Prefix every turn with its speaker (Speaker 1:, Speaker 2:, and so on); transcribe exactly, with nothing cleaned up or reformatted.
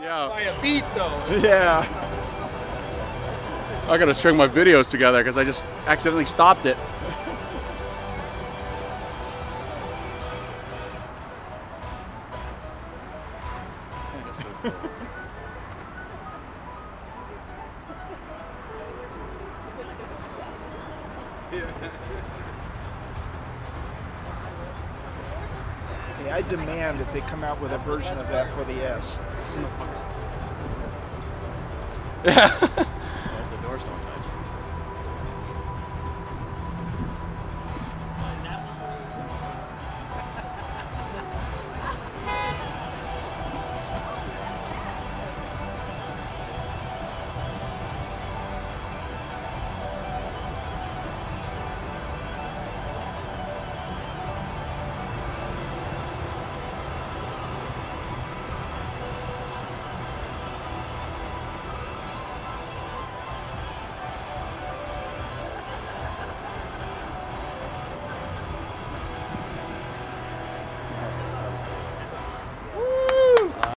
Speaker 1: Yeah.
Speaker 2: By a beat, though.
Speaker 1: Yeah. I gotta string my videos together because I just accidentally stopped it. That's so cool.
Speaker 3: Okay, I demand that they come out with a version of that for the S.
Speaker 1: Yeah.
Speaker 4: The doors don't touch.
Speaker 3: So